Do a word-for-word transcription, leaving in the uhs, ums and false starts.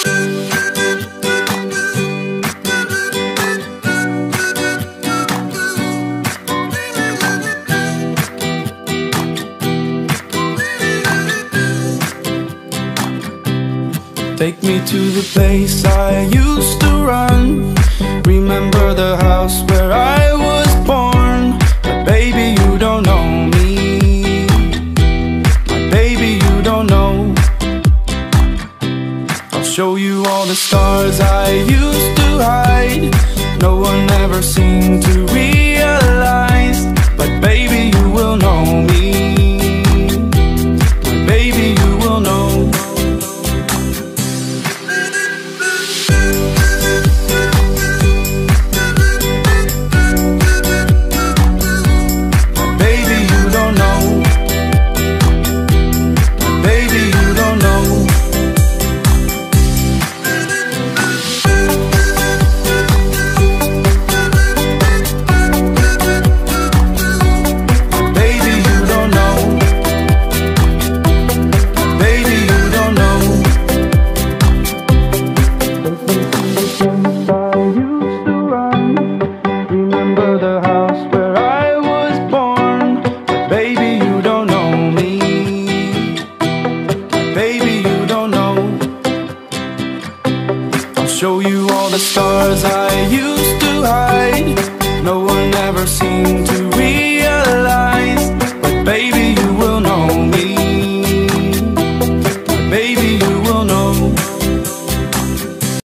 Take me to the place I used to run. Remember the house where I was born. But baby, you don't know me. My baby, you don't know. I'll show you all the stars I used to hide. No one ever seemed to